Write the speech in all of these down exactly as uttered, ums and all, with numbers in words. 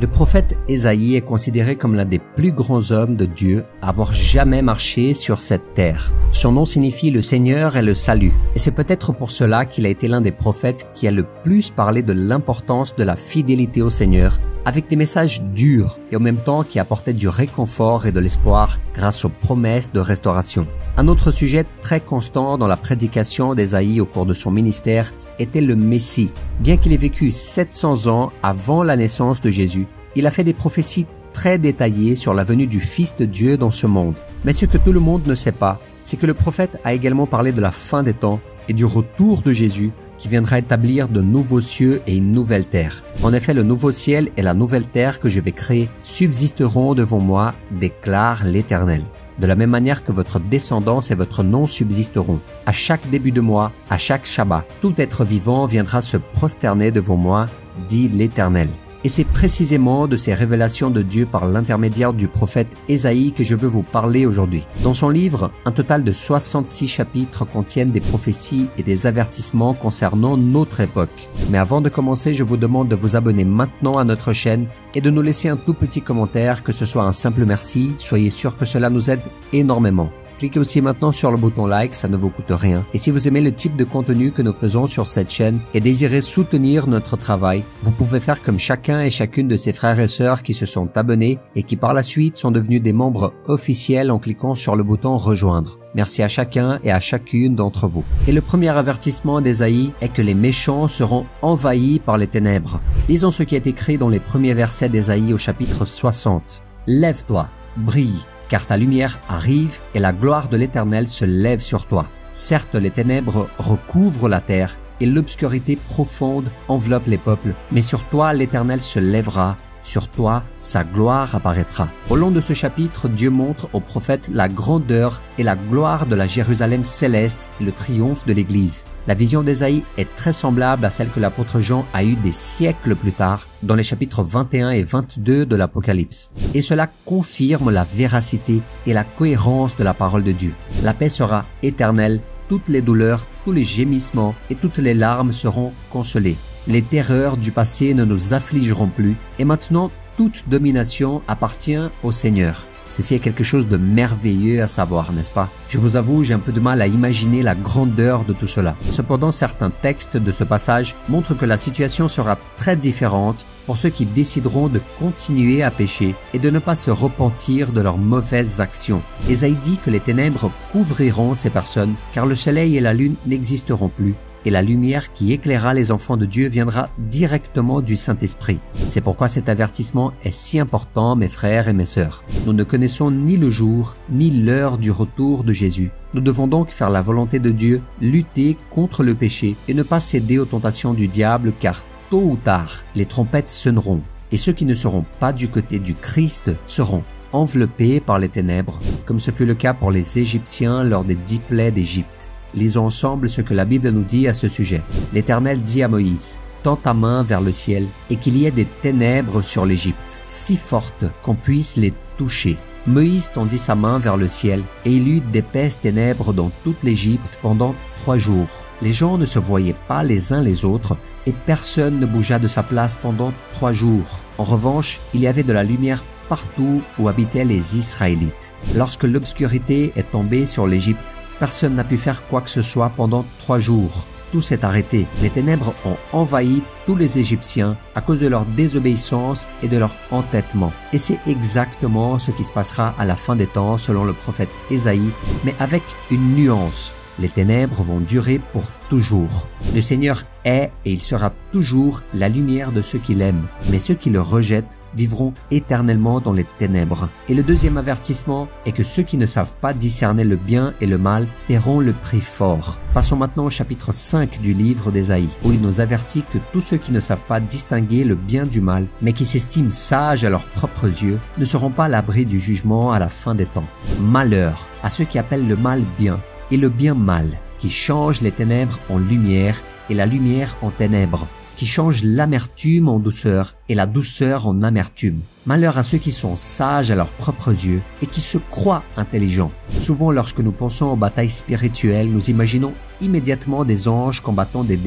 Le prophète Ésaïe est considéré comme l'un des plus grands hommes de Dieu à avoir jamais marché sur cette terre. Son nom signifie le Seigneur et le salut, et c'est peut-être pour cela qu'il a été l'un des prophètes qui a le plus parlé de l'importance de la fidélité au Seigneur, avec des messages durs et en même temps qui apportaient du réconfort et de l'espoir grâce aux promesses de restauration. Un autre sujet très constant dans la prédication d'Ésaïe au cours de son ministère était le Messie. Bien qu'il ait vécu sept cents ans avant la naissance de Jésus, il a fait des prophéties très détaillées sur la venue du Fils de Dieu dans ce monde. Mais ce que tout le monde ne sait pas, c'est que le prophète a également parlé de la fin des temps et du retour de Jésus qui viendra établir de nouveaux cieux et une nouvelle terre. En effet, le nouveau ciel et la nouvelle terre que je vais créer subsisteront devant moi, déclare l'Éternel. De la même manière que votre descendance et votre nom subsisteront. À chaque début de mois, à chaque Shabbat, tout être vivant viendra se prosterner devant moi, dit l'Éternel. Et c'est précisément de ces révélations de Dieu par l'intermédiaire du prophète Ésaïe que je veux vous parler aujourd'hui. Dans son livre, un total de soixante-six chapitres contiennent des prophéties et des avertissements concernant notre époque. Mais avant de commencer, je vous demande de vous abonner maintenant à notre chaîne et de nous laisser un tout petit commentaire, que ce soit un simple merci, soyez sûr que cela nous aide énormément. Cliquez aussi maintenant sur le bouton like, ça ne vous coûte rien. Et si vous aimez le type de contenu que nous faisons sur cette chaîne et désirez soutenir notre travail, vous pouvez faire comme chacun et chacune de ces frères et sœurs qui se sont abonnés et qui par la suite sont devenus des membres officiels en cliquant sur le bouton rejoindre. Merci à chacun et à chacune d'entre vous. Et le premier avertissement d'Ésaïe est que les méchants seront envahis par les ténèbres. Lisons ce qui est écrit dans les premiers versets d'Ésaïe au chapitre soixante. Lève-toi, brille, car ta lumière arrive et la gloire de l'Éternel se lève sur toi. Certes, les ténèbres recouvrent la terre et l'obscurité profonde enveloppe les peuples, mais sur toi l'Éternel se lèvera, sur toi sa gloire apparaîtra. Au long de ce chapitre, Dieu montre au prophète la grandeur et la gloire de la Jérusalem céleste et le triomphe de l'Église. La vision d'Ésaïe est très semblable à celle que l'apôtre Jean a eue des siècles plus tard dans les chapitres vingt et un et vingt-deux de l'Apocalypse. Et cela confirme la véracité et la cohérence de la parole de Dieu. La paix sera éternelle, toutes les douleurs, tous les gémissements et toutes les larmes seront consolées. Les terreurs du passé ne nous affligeront plus et maintenant toute domination appartient au Seigneur. Ceci est quelque chose de merveilleux à savoir, n'est-ce pas? Je vous avoue, j'ai un peu de mal à imaginer la grandeur de tout cela. Cependant, certains textes de ce passage montrent que la situation sera très différente pour ceux qui décideront de continuer à pécher et de ne pas se repentir de leurs mauvaises actions. Ésaïe dit que les ténèbres couvriront ces personnes, car le soleil et la lune n'existeront plus. Et la lumière qui éclairera les enfants de Dieu viendra directement du Saint-Esprit. C'est pourquoi cet avertissement est si important, mes frères et mes sœurs. Nous ne connaissons ni le jour, ni l'heure du retour de Jésus. Nous devons donc faire la volonté de Dieu, lutter contre le péché et ne pas céder aux tentations du diable, car tôt ou tard, les trompettes sonneront. Et ceux qui ne seront pas du côté du Christ seront enveloppés par les ténèbres, comme ce fut le cas pour les Égyptiens lors des dix plaies d'Égypte. Lisons ensemble ce que la Bible nous dit à ce sujet. L'Éternel dit à Moïse, « Tends ta main vers le ciel et qu'il y ait des ténèbres sur l'Égypte, si fortes qu'on puisse les toucher. » Moïse tendit sa main vers le ciel et il eut d'épaisses ténèbres dans toute l'Égypte pendant trois jours. Les gens ne se voyaient pas les uns les autres et personne ne bougea de sa place pendant trois jours. En revanche, il y avait de la lumière partout où habitaient les Israélites. Lorsque l'obscurité est tombée sur l'Égypte, personne n'a pu faire quoi que ce soit pendant trois jours. Tout s'est arrêté. Les ténèbres ont envahi tous les Égyptiens à cause de leur désobéissance et de leur entêtement. Et c'est exactement ce qui se passera à la fin des temps selon le prophète Ésaïe, mais avec une nuance. Les ténèbres vont durer pour toujours. Le Seigneur est et il sera toujours la lumière de ceux qui l'aiment, mais ceux qui le rejettent vivront éternellement dans les ténèbres. Et le deuxième avertissement est que ceux qui ne savent pas discerner le bien et le mal paieront le prix fort. Passons maintenant au chapitre cinq du livre d'Ésaïe, où il nous avertit que tous ceux qui ne savent pas distinguer le bien du mal, mais qui s'estiment sages à leurs propres yeux, ne seront pas à l'abri du jugement à la fin des temps. Malheur à ceux qui appellent le mal bien et le bien mal, qui change les ténèbres en lumière et la lumière en ténèbres, qui change l'amertume en douceur et la douceur en amertume. Malheur à ceux qui sont sages à leurs propres yeux et qui se croient intelligents. Souvent, lorsque nous pensons aux batailles spirituelles, nous imaginons immédiatement des anges combattant des démons.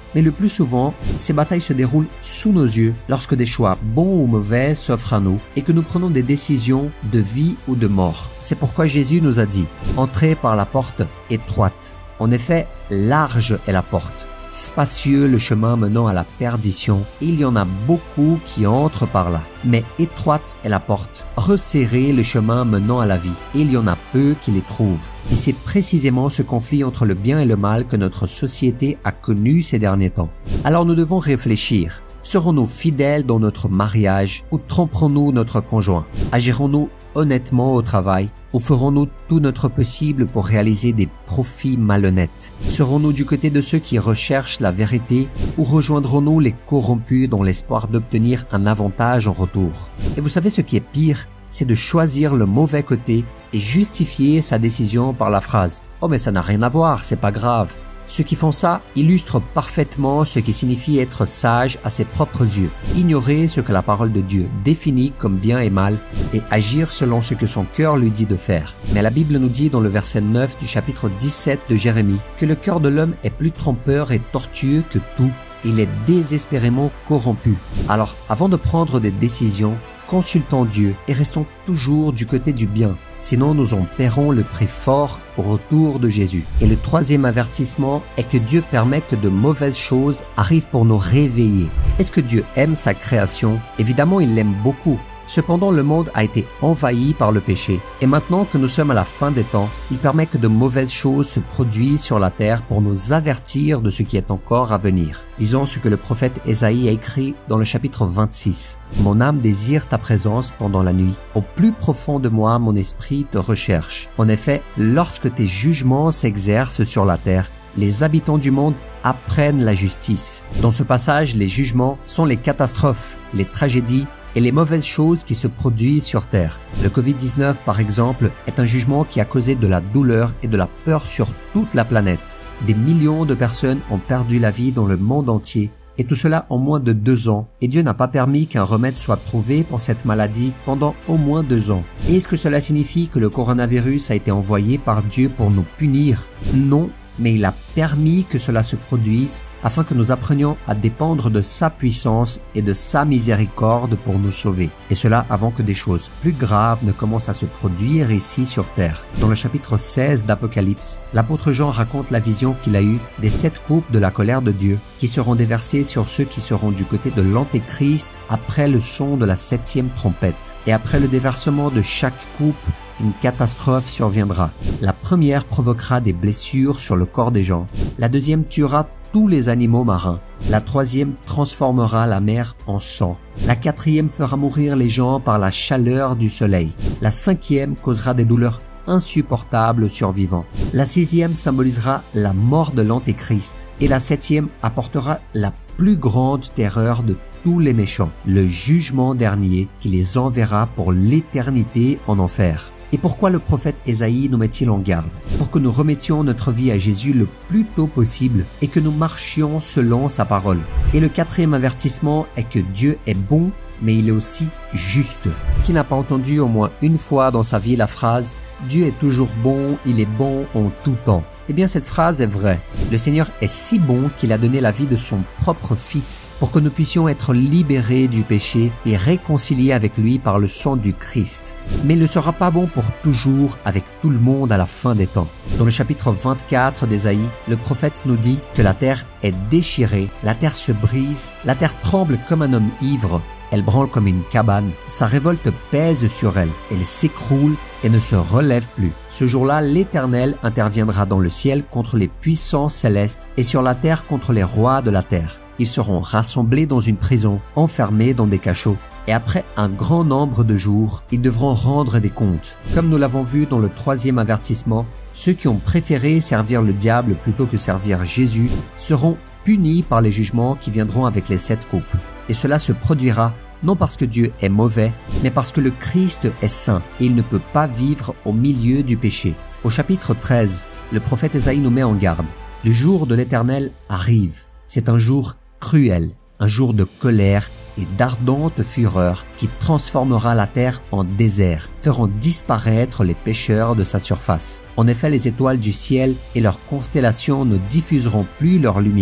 Mais le plus souvent, ces batailles se déroulent sous nos yeux lorsque des choix bons ou mauvais s'offrent à nous et que nous prenons des décisions de vie ou de mort. C'est pourquoi Jésus nous a dit « Entrez par la porte étroite ». En effet, large est la porte, spacieux le chemin menant à la perdition, et il y en a beaucoup qui entrent par là. Mais étroite est la porte, resserré le chemin menant à la vie, et il y en a peu qui les trouvent. Et c'est précisément ce conflit entre le bien et le mal que notre société a connu ces derniers temps. Alors nous devons réfléchir. Serons-nous fidèles dans notre mariage ou tromperons-nous notre conjoint? Agirons-nous honnêtement au travail ou ferons-nous tout notre possible pour réaliser des profits malhonnêtes? Serons-nous du côté de ceux qui recherchent la vérité ou rejoindrons-nous les corrompus dans l'espoir d'obtenir un avantage en retour? Et vous savez ce qui est pire? C'est de choisir le mauvais côté et justifier sa décision par la phrase « Oh mais ça n'a rien à voir, c'est pas grave ». Ceux qui font ça illustrent parfaitement ce qui signifie être sage à ses propres yeux, ignorer ce que la parole de Dieu définit comme bien et mal et agir selon ce que son cœur lui dit de faire. Mais la Bible nous dit dans le verset neuf du chapitre dix-sept de Jérémie que le cœur de l'homme est plus trompeur et tortueux que tout, il est désespérément corrompu. Alors, avant de prendre des décisions, consultons Dieu et restons toujours du côté du bien. Sinon nous en paierons le prix fort au retour de Jésus. Et le troisième avertissement est que Dieu permet que de mauvaises choses arrivent pour nous réveiller. Est-ce que Dieu aime sa création? Évidemment, il l'aime beaucoup. Cependant, le monde a été envahi par le péché. Et maintenant que nous sommes à la fin des temps, il permet que de mauvaises choses se produisent sur la terre pour nous avertir de ce qui est encore à venir. Lisons ce que le prophète Ésaïe a écrit dans le chapitre vingt-six. « Mon âme désire ta présence pendant la nuit. Au plus profond de moi, mon esprit te recherche. En effet, lorsque tes jugements s'exercent sur la terre, les habitants du monde apprennent la justice. » Dans ce passage, les jugements sont les catastrophes, les tragédies, et les mauvaises choses qui se produisent sur Terre. Le covid dix-neuf, par exemple, est un jugement qui a causé de la douleur et de la peur sur toute la planète. Des millions de personnes ont perdu la vie dans le monde entier, et tout cela en moins de deux ans. Et Dieu n'a pas permis qu'un remède soit trouvé pour cette maladie pendant au moins deux ans. Et est-ce que cela signifie que le coronavirus a été envoyé par Dieu pour nous punir? Non. Mais il a permis que cela se produise afin que nous apprenions à dépendre de sa puissance et de sa miséricorde pour nous sauver. Et cela avant que des choses plus graves ne commencent à se produire ici sur terre. Dans le chapitre seize d'Apocalypse, l'apôtre Jean raconte la vision qu'il a eue des sept coupes de la colère de Dieu qui seront déversées sur ceux qui seront du côté de l'Antéchrist après le son de la septième trompette. Et après le déversement de chaque coupe, une catastrophe surviendra. La première provoquera des blessures sur le corps des gens. La deuxième tuera tous les animaux marins. La troisième transformera la mer en sang. La quatrième fera mourir les gens par la chaleur du soleil. La cinquième causera des douleurs insupportables aux survivants. La sixième symbolisera la mort de l'Antéchrist. Et la septième apportera la plus grande terreur de tous les méchants, le jugement dernier qui les enverra pour l'éternité en enfer. Et pourquoi le prophète Ésaïe nous met-il en garde? Pour que nous remettions notre vie à Jésus le plus tôt possible et que nous marchions selon sa parole. Et le quatrième avertissement est que Dieu est bon, mais il est aussi juste. Qui n'a pas entendu au moins une fois dans sa vie la phrase « Dieu est toujours bon, il est bon en tout temps ». Eh bien, cette phrase est vraie. Le Seigneur est si bon qu'il a donné la vie de son propre Fils pour que nous puissions être libérés du péché et réconciliés avec lui par le sang du Christ. Mais il ne sera pas bon pour toujours avec tout le monde à la fin des temps. Dans le chapitre vingt-quatre d'Ésaïe, le prophète nous dit que la terre est déchirée, la terre se brise, la terre tremble comme un homme ivre. Elle branle comme une cabane, sa révolte pèse sur elle, elle s'écroule et ne se relève plus. Ce jour-là, l'Éternel interviendra dans le ciel contre les puissances célestes et sur la terre contre les rois de la terre. Ils seront rassemblés dans une prison, enfermés dans des cachots. Et après un grand nombre de jours, ils devront rendre des comptes. Comme nous l'avons vu dans le troisième avertissement, ceux qui ont préféré servir le diable plutôt que servir Jésus seront punis par les jugements qui viendront avec les sept coupes. Et cela se produira non parce que Dieu est mauvais, mais parce que le Christ est saint et il ne peut pas vivre au milieu du péché. Au chapitre treize, le prophète Ésaïe nous met en garde. Le jour de l'Éternel arrive. C'est un jour cruel, un jour de colère et d'ardente fureur qui transformera la terre en désert, feront disparaître les pécheurs de sa surface. En effet, les étoiles du ciel et leurs constellations ne diffuseront plus leur lumière.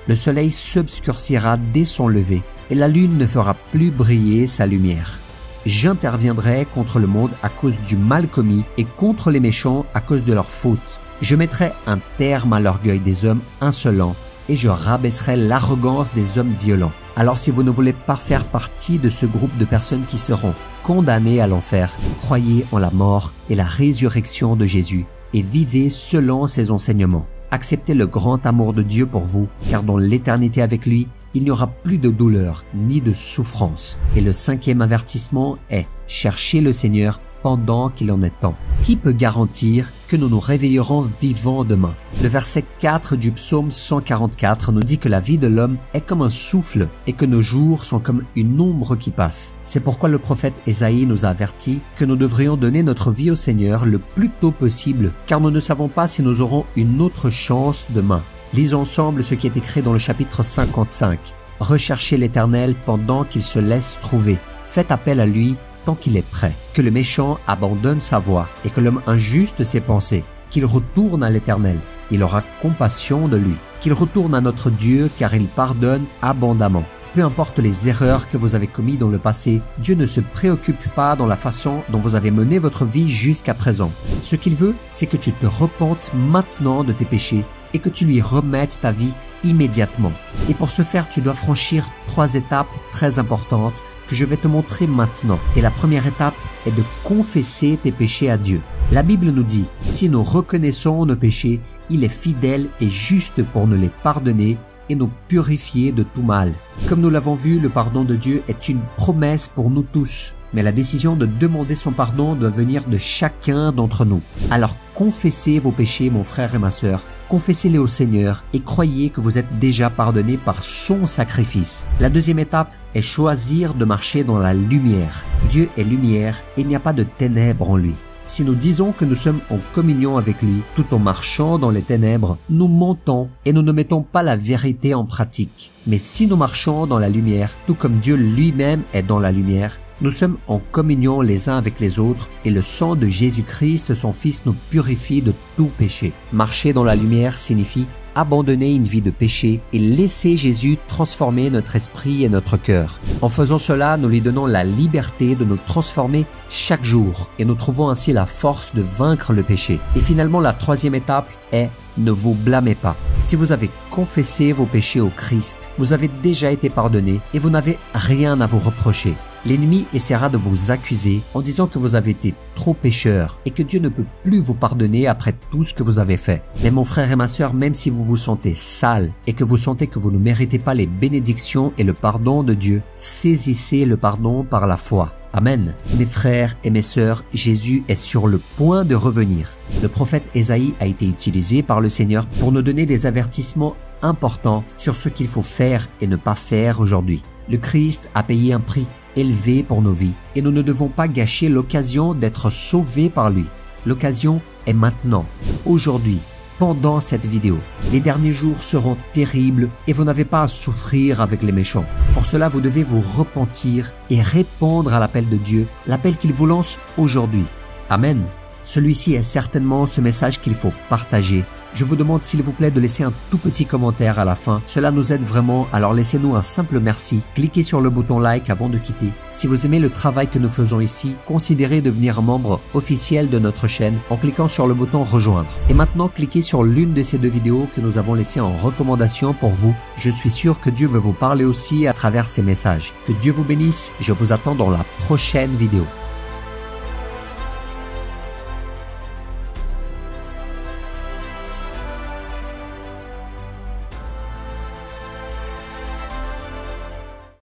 Le soleil s'obscurcira dès son lever et la lune ne fera plus briller sa lumière. J'interviendrai contre le monde à cause du mal commis et contre les méchants à cause de leurs fautes. Je mettrai un terme à l'orgueil des hommes insolents et je rabaisserai l'arrogance des hommes violents. Alors si vous ne voulez pas faire partie de ce groupe de personnes qui seront condamnées à l'enfer, croyez en la mort et la résurrection de Jésus et vivez selon ses enseignements. Acceptez le grand amour de Dieu pour vous, car dans l'éternité avec lui, il n'y aura plus de douleur ni de souffrance. Et le cinquième avertissement est « Cherchez le Seigneur pendant qu'il en est temps ». Qui peut garantir que nous nous réveillerons vivants demain? Le verset quatre du psaume cent quarante-quatre nous dit que la vie de l'homme est comme un souffle et que nos jours sont comme une ombre qui passe. C'est pourquoi le prophète Ésaïe nous a averti que nous devrions donner notre vie au Seigneur le plus tôt possible, car nous ne savons pas si nous aurons une autre chance demain. Lisons ensemble ce qui est écrit dans le chapitre cinquante-cinq. « Recherchez l'Éternel pendant qu'il se laisse trouver. Faites appel à lui tant qu'il est prêt. Que le méchant abandonne sa voie et que l'homme injuste ses pensées. Qu'il retourne à l'Éternel. Il aura compassion de lui. Qu'il retourne à notre Dieu car il pardonne abondamment. » Peu importe les erreurs que vous avez commises dans le passé, Dieu ne se préoccupe pas dans la façon dont vous avez mené votre vie jusqu'à présent. Ce qu'il veut, c'est que tu te repentes maintenant de tes péchés et que tu lui remettes ta vie immédiatement. Et pour ce faire, tu dois franchir trois étapes très importantes que je vais te montrer maintenant. Et la première étape est de confesser tes péchés à Dieu. La Bible nous dit, si nous reconnaissons nos péchés, il est fidèle et juste pour nous les pardonner et nous purifier de tout mal. Comme nous l'avons vu, le pardon de Dieu est une promesse pour nous tous, mais la décision de demander son pardon doit venir de chacun d'entre nous. Alors confessez vos péchés, mon frère et ma sœur, confessez-les au Seigneur et croyez que vous êtes déjà pardonnés par son sacrifice. La deuxième étape est choisir de marcher dans la lumière. Dieu est lumière et il n'y a pas de ténèbres en lui. Si nous disons que nous sommes en communion avec lui, tout en marchant dans les ténèbres, nous mentons et nous ne mettons pas la vérité en pratique. Mais si nous marchons dans la lumière, tout comme Dieu lui-même est dans la lumière, nous sommes en communion les uns avec les autres et le sang de Jésus-Christ, son Fils, nous purifie de tout péché. Marcher dans la lumière signifie abandonner une vie de péché et laisser Jésus transformer notre esprit et notre cœur. En faisant cela, nous lui donnons la liberté de nous transformer chaque jour et nous trouvons ainsi la force de vaincre le péché. Et finalement, la troisième étape est ne vous blâmez pas. Si vous avez confessé vos péchés au Christ, vous avez déjà été pardonné et vous n'avez rien à vous reprocher. L'ennemi essaiera de vous accuser en disant que vous avez été trop pécheur et que Dieu ne peut plus vous pardonner après tout ce que vous avez fait. Mais mon frère et ma sœur, même si vous vous sentez sale et que vous sentez que vous ne méritez pas les bénédictions et le pardon de Dieu, saisissez le pardon par la foi. Amen. Mes frères et mes sœurs, Jésus est sur le point de revenir. Le prophète Ésaïe a été utilisé par le Seigneur pour nous donner des avertissements importants sur ce qu'il faut faire et ne pas faire aujourd'hui. Le Christ a payé un prix élevé pour nos vies et nous ne devons pas gâcher l'occasion d'être sauvés par lui. L'occasion est maintenant, aujourd'hui, pendant cette vidéo. Les derniers jours seront terribles et vous n'avez pas à souffrir avec les méchants. Pour cela, vous devez vous repentir et répondre à l'appel de Dieu, l'appel qu'il vous lance aujourd'hui. Amen. Celui-ci est certainement ce message qu'il faut partager. Je vous demande s'il vous plaît de laisser un tout petit commentaire à la fin. Cela nous aide vraiment, alors laissez-nous un simple merci. Cliquez sur le bouton like avant de quitter. Si vous aimez le travail que nous faisons ici, considérez devenir membre officiel de notre chaîne en cliquant sur le bouton rejoindre. Et maintenant, cliquez sur l'une de ces deux vidéos que nous avons laissées en recommandation pour vous. Je suis sûr que Dieu veut vous parler aussi à travers ces messages. Que Dieu vous bénisse, je vous attends dans la prochaine vidéo.